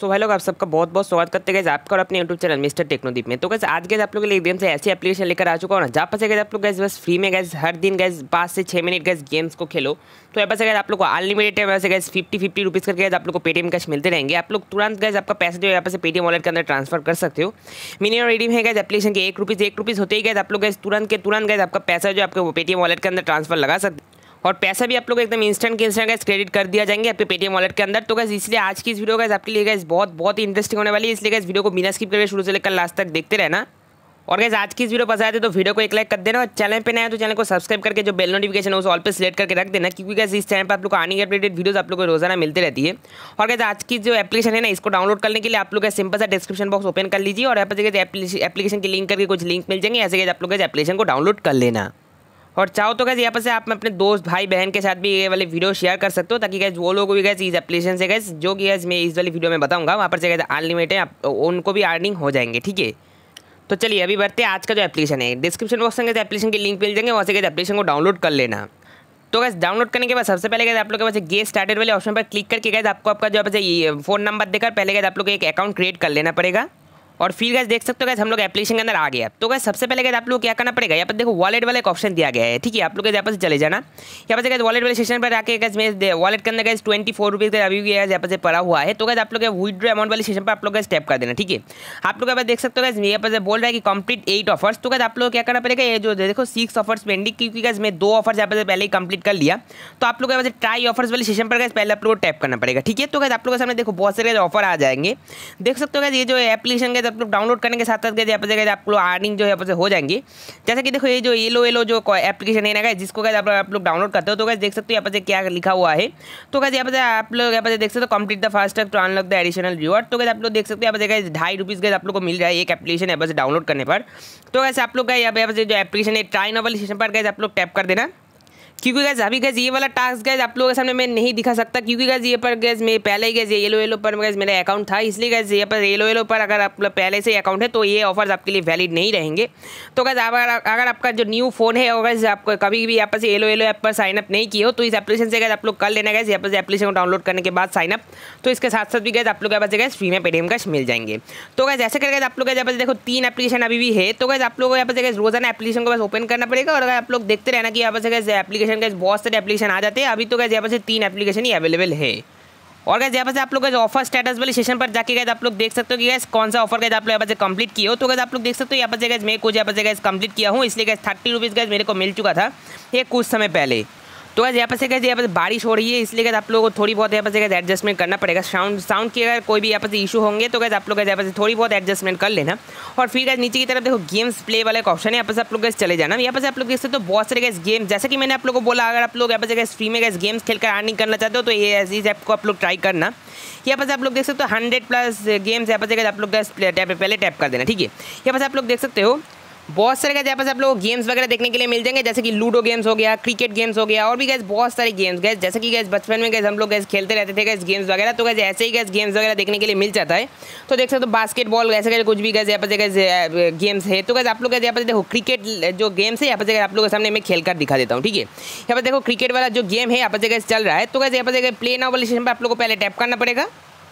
सो भाई लोग आप सबका बहुत बहुत स्वागत करते हैं आपका और अपने यूट्यूब चैनल मिस्टर टेक्नोदीप में। तो कैसे आज के आप लोग के लिए एकदम से ऐसी एप्लीकेशन लेकर आ चुका हूँ ना, जहाँ पर से आप लोग गैस बस फ्री में गैस हर दिन गैस 5 से 6 मिनट गैस गेम्स को खेलो। तो यहाँ पर से आप लोग को अनलिमिटेड है, वैसे गैस 50 रुपीज़ करके आप लोग को पेटीएम कैश मिलते रहेंगे। आप लोग तुरंत गैस आपका पैसा जो है यहाँ पर से पेटीएम वॉलेट के अंदर ट्रांसफर कर सकते हो। मिनिमम रिडीम है गैस एप्लीकेशन के 1 रुपीज़ होते ही गैस आप लोग गैस तुरंत गैस आपका पैसा जो आपके पेटीएम वॉलेट के अंदर ट्रांसफर लगा सकते और पैसा भी आप लोग एकदम इंस्टेंट के इंस्टेंट गैस क्रेडिट कर दिया जाएंगे आपके पेटीएम वॉलेट के अंदर। तो गैस इसलिए आज की इस वीडियो गैस आपके लिए गैस बहुत ही इंटरेस्टिंग होने वाली है, इसलिए गैस वीडियो को बिना स्किप करके शुरू से लेकर लास्ट तक देखते रहना। और गैस आज की इस वीडियो पसंद आए तो वीडियो को एक लाइक कर देना और चैनल पे नया है तो चैनल को सब्सक्राइब करके जो बेल नोटिफिकेशन है उसे ऑल पे सिलेक्ट करके रख देना, क्योंकि गैस इस चैनल पर आप लोग को आने के अपडेटेड वीडियोस आप लोग को रोजाना मिलती रहती है। और गैस आज की जो एप्लीकेशन है ना, इसको डाउनलोड करने के लिए आप लोग सिंपल सा डिस्क्रिप्शन बॉक्स ओपन कर लीजिए और यहाँ पर एप्लीकेशन की लिंक करके कुछ लिंक मिल जाएंगे, ऐसे आप लोग एप्लीकेशन को डाउनलोड कर लेना। और चाहो तो गैस यहाँ पर से आप अपने दोस्त भाई बहन के साथ भी ये वाले वीडियो शेयर कर सकते हो, ताकि गैस वो लोग भी गैस इस एप्लीकेशन से गैस जो कि गैस मैं इस वाली वीडियो में बताऊंगा वहाँ पर से गैस अनलिमिटेड है, उनको भी अर्निंग हो जाएंगे। ठीक है, तो चलिए अभी बढ़ते हैं आज का जो एप्लीकेशन है। डिस्क्रिप्शन बॉक्स में एप्लीकेशन की लिंक मिल जाएंगे, वहाँ से गैस एप्लीकेशन को डाउनलोड कर लेना। तो गैस डाउनलोड करने के बाद सबसे पहले गैस आप लोग के पास गेट स्टार्टेड वाले ऑप्शन पर क्लिक करके गैस आपको आपका जो है फ़ोन नंबर देकर पहले गैस आप लोग एक अकाउंट क्रिएट कर लेना पड़ेगा। और फिर गैस देख सकते हो गैस हम लोग एप्लीकेशन के अंदर आ गया। तो गैस सबसे पहले गैस आप लोग क्या करना पड़ेगा, यहाँ पर देखो वॉलेट वाला एक ऑप्शन दिया गया है। ठीक है, आप लोग यहाँ पर से चले जाना, यहाँ पर से गैस वॉलेट वाले सेक्शन पर आके गैस मेरे वॉलेट के अंदर गैस 24 रुपीज़ का अभी भी गैस यहाँ पर से पड़ा हुआ है। तो गैस आप लोग विड्रॉ अमाउंट वाले सेक्शन पर आप लोग गैस टैप कर देना। ठीक है, आप लोग यहाँ पर देख सकते हो गैस यहाँ पर से बोल रहा है कि कंप्लीट 8 ऑफर्स। तो गैस आप लोग क्या करना पड़ेगा, ये जो देखो 6 ऑफर्स पेंडिंग, क्योंकि गैस मैं 2 ऑफर्स यहाँ पर से पहले ही कंप्लीट कर लिया। तो आप लोग यहाँ पर ट्राई ऑफर्स वाले सेक्शन पर गैस पहले आप लोग टैप करना पड़ेगा। ठीक है, तो गैस आप लोग के सामने देखो बहुत सारे ऑफर आ जाएंगे, देख सकते हो गैस ये जो एप्लीकेशन गैस आप लोग डाउनलोड करने के साथ साथ गैस यहाँ पर गैस आप लोग अर्निंग जो यहाँ पर हो जाएंगे। जैसे कि देखो ये जो येलो जो एप्लीकेशन है ना गैस, जिसको गैस आप लोग डाउनलोड करते हो, तो गैस देख सकते हो यहाँ पर क्या लिखा हुआ है। तो गैस यहाँ पर आप लोग यहाँ पर देख सकते हो complete the fast to unlock the additional reward. तो गैस आप लोग देख सकते हो यहाँ पर गैस 2.5 रुपीज़ गैस आप लोग को मिल रहा है एक एप्लीकेशन यहाँ पर डाउनलोड करने पर। तो गैस आप लोग का यहाँ पर जो एप्लीकेशन है ट्राई नाउ वाले सेक्शन पर गैस आप लोग टैप कर देना, क्योंकि गैस अभी गैस ये वाला टास्क गैस आप लोगों के सामने मैं नहीं दिखा सकता, क्योंकि गैस ये पर गैस मैं पहले ही गैस येलो पर गैस मेरा अकाउंट था, इसलिए गैस ये पर येलो पर अगर आप पहले से अकाउंट है तो ये ऑफर्स आपके लिए वैलिड नहीं रहेंगे। तो गैस अगर आपका जो न्यू फोन है और गैस आपको कभी भी यहाँ पर से येलो ऐप पर साइनअप नहीं किए हो तो इस एप्लीकेशन से गैस आप लोग कर लेना गैस, यहाँ पर एप्लीकेशन को डाउनलोड करने के बाद साइनअप। तो इसके साथ साथ भी गैस आप लोग यहाँ पर गैस फ्री में पेटीएम कैश मिल जाएंगे। तो गैस ऐसे करके आप लोग यहाँ पर देखो 3 एप्लीकेशन अभी भी है। तो गैस आप लोग यहाँ पर गैस रोजाना एप्लीकेशन को बस ओपन करना पड़ेगा और अगर आप लोग देखते रहना कि यहाँ पर गैस एप्लीकेशन गैस बहुत सारे एप्लीकेशन आ जाते हैं। अभी तो गैस यहाँ पर से 3 एप्लीकेशन ही अवेलेबल है। और गैस यहाँ पर से आप लोग ऑफर स्टेटस वाले सेशन पर जाके गैस आप लोग देख सकते हो कि गैस कौन सा ऑफर गैस आप लोग यहाँ पर से कंप्लीट किए हो। तो गैस आप लोग देख सकते हो यहाँ पर से गैस मैं कुछ यहाँ पर से गैस कंप्लीट किया हूँ, इसलिए गैस 30 रुपीज़ गैस मेरे को मिल चुका था ये कुछ समय पहले। तो गैस यहाँ पर बारिश हो रही है, इसलिए गैस आप लोगों को थोड़ी बहुत यहाँ पर गैस एडजस्टमेंट करना पड़ेगा। साउंड की अगर कोई भी यहाँ पर इशू होंगे तो गैस आप लोग यहाँ पर थोड़ी बहुत एडजस्टमेंट कर लेना। और फिर गैस नीचे की तरफ देखो गेम्स प्ले वाला एक ऑप्शन है, यहाँ पर आप लोग गैस चले जाना। यहाँ पर आप लोग देख सकते हो बहुत सारे गैस गेम, जैसे कि मैंने आप लोगों को बोला अगर आप लोग यहाँ पर गैस फ्री में गैस गेम्स खेलकर अर्निंग करना चाहते हो तो ये इस ऐप को आप लोग ट्राई करना। यहाँ पर आप लोग देख सकते हो 100+ गेम्स यहाँ पर आप लोग गैस पहले टैप कर देना। ठीक है, यहाँ पर आप लोग देख सकते हो बहुत सारे गैस यहाँ पर आप लोग गेम्स वगैरह देखने के लिए मिल जाएंगे, जैसे कि लूडो गेम्स हो गया, क्रिकेट गेम्स हो गया और भी गैस बहुत सारे गेम्स गैस, जैसे कि गैस बचपन में गैस हम लोग गैस खेलते रहते थे गैस गेम्स वगैरह। तो गैस ऐसे ही गैस गेम्स वगैरह देखने के लिए मिल जाता है। तो देख सकते हो बास्केटबॉल ऐसे गैस कुछ भी गैस यहाँ पर गैस गेम्स है। तो गैस आप लोग यहाँ पर देखो क्रिकेट जो गेम्स है यहाँ पर आप लोगों के सामने मैं खेल कर दिखा देता हूँ। ठीक है, यहाँ पर देखो क्रिकेट वाला जो गेम है यहाँ पर गैस चल रहा है। तो गैस यहाँ पर प्ले नाउ वाले सेशन पर आप लोग को पहले टैप करना पड़ेगा।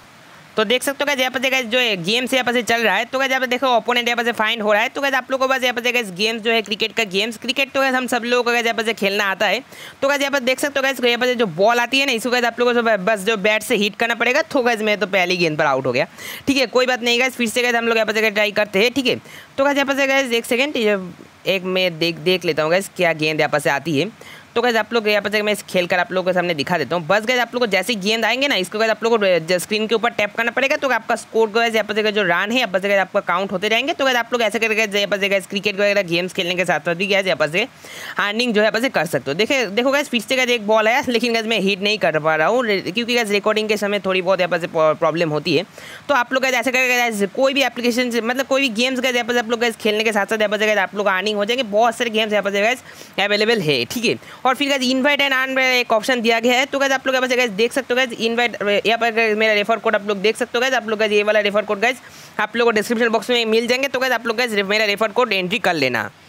तो देख सकते हो गैस यहाँ पर जो गेम्स यहाँ पर चल रहा है। तो गैस यहाँ पर देखो ओपोनेंट यहाँ पर फाइंड हो रहा है। तो गैस आप लोगों को बस यहाँ पर गैस गेम्स जो है क्रिकेट का गेम्स, क्रिकेट तो गैस हम सब लोगों को गैस यहाँ पर खेलना आता है। तो गैस यहाँ पर देख सकते हो गैस यहाँ पर जो बॉल आती है ना, इसको गैस आप लोगों को बस जो बैट से हिट करना पड़ेगा। तो गैस मैं तो पहली गेंद पर आउट हो गया। ठीक है, कोई बात नहीं गैस, फिर से गैस हम लोग यहाँ पर ट्राई करते हैं। ठीक है, तो गैस यहाँ पर गैस 1 सेकेंड एक मैं देख लेता हूँ गैस क्या गेंद यहाँ पर से आती है। तो गैस आप लोग यहाँ पर मैं खेल कर आप लोगों के सामने दिखा देता हूँ। बस गैस आप लोग को जैसे गेंद आएंगे ना, इसको गैस आप लोग को स्क्रीन के ऊपर टैप करना पड़ेगा। तो आपका स्कोर गैस यहाँ पर जो रन है यहाँ पर गैस आपका काउंट होते रहेंगे। तो गैस आप लोग ऐसे करके यहाँ पर गैस क्रिकेट वगैरह गेम्स खेलने के साथ साथ भी गैस यहाँ पर से अर्निंग जो है यहाँ पर कर सकते हो। देखो गैस फिर से गैस एक बॉल है, लेकिन गैस मैं हिट नहीं कर पा रहा हूँ क्योंकि गैस रिकॉर्डिंग के समय थोड़ी बहुत यहाँ पर से प्रॉब्लम होती है। तो आप लोग ऐसे करके गैस कोई भी एप्लीकेशन मतलब कोई भी गेम्स गैस यहाँ पर आप लोग गैस खेलने के साथ साथ यहाँ पर गैस आप लोग अर्निंग हो जाएंगे। बहुत सारे गेम्स यहाँ पर गैस अवेलेबल है। ठीक है, और फिर गैस इनवाइट एंड अर्न एक ऑप्शन दिया गया है। तो गैस आप लोग यहाँ पर गैस देख सकते हो गैस इनवाइट, यहाँ पर मेरा रेफर कोड आप लोग देख सकते हो गैस। आप लोग गैस ये वाला रेफर कोड गैस आप लोग को डिस्क्रिप्शन बॉक्स में मिल जाएंगे। तो गैस आप लोग गैस मेरा रेफर कोड एंट्री कर लेना।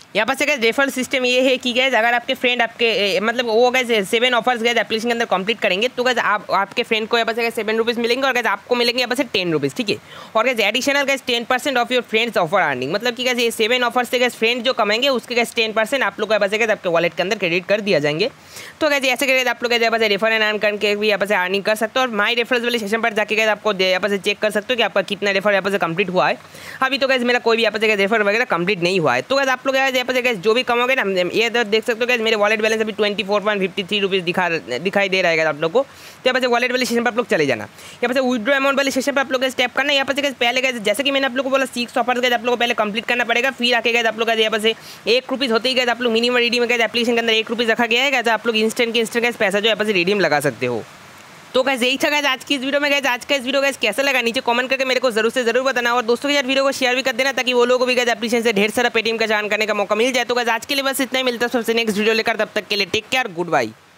यहाँ पर से गैस रेफरल सिस्टम ये है कि गैस अगर आपके फ्रेंड आपके मतलब वो गैस 7 ऑफर्स गैस एप्लीकेशन के अंदर कंप्लीट करेंगे तो गैस आपके फ्रेंड को यहाँ पर से गैस 7 रुपीज़ मिलेंगे और गैस आपको मिलेंगे यहाँ पर से 10 रुपीज़, ठीक है। और guys additional guys 10% of your friends offer earning, मतलब कि गैस ये 7 ऑफर से गैस फ्रेंड जो कमाएंगे उसके गैस 10% आप लोग को यहाँ पर से गैस आपके वॉलेट के अंदर क्रेडिट कर दिया जाएंगे। तो गैस ऐसे गैस आप लोग यहाँ पर से रेफर एंड अर्न करके भी यहाँ पर से अर्निंग कर सकते हो। और माई रेफरल्स वाले सेशन पर जाके गैस आपको यहाँ पर से चेक कर सकते हो कि आपका कितना रेफर यहाँ पर से कंप्लीट हुआ है। अभी तो गैस मेरा कोई भी यहाँ पर से रेफर वगैरह कंप्लीट नहीं हुआ है। तो गैस आप लोग यहाँ पर से गैस जो भी कमाओगे ना, ये देख सकते हो गैस मेरे वॉलेट बैलेंस अभी 24.53 रुपीज़ दिखाई दे रहा है आप लोग को। तो यहाँ पर से वॉलेट वाले सेशन पर आप लोग चले जाना, यहाँ पर से विड्रॉ अमाउंट वाले सेशन पर आप लोग स्टेप करना। यहाँ पर से पहले गए जैसे कि मैंने आप लोग को बोला 6 ऑफर्स गए आप लोग को पहले कंप्लीट करना पड़ेगा, फिर आके गए आप लोग यहाँ पर से 1 रुपीज़ होते ही गए आप लोग मिनिमम रिडीम गए एप्लीकेशन के अंदर 1 रुपीज़ रखा गया है। आप लोग इंस्टेंट के इंस्टेंट गैस पैसा जो यहाँ पर से रिडीम लगा सकते हो। तो गैस यही था गैस आज की इस वीडियो में। गैस आज का इस वीडियो गैस कैसा लगा नीचे कमेंट करके मेरे को जरूर से जरूर बताना, और दोस्तों के साथ वीडियो को शेयर भी कर देना ताकि वो लोगों को भी गैस एप्लीकेशन से ढेर सारा पेटीएम का जान करने का मौका मिल जाए। तो गैस आज के लिए बस इतना ही, मिलता है सबसे नेक्स्ट वीडियो लेकर, तब तक के लिए टेक केयर, गुड बाय।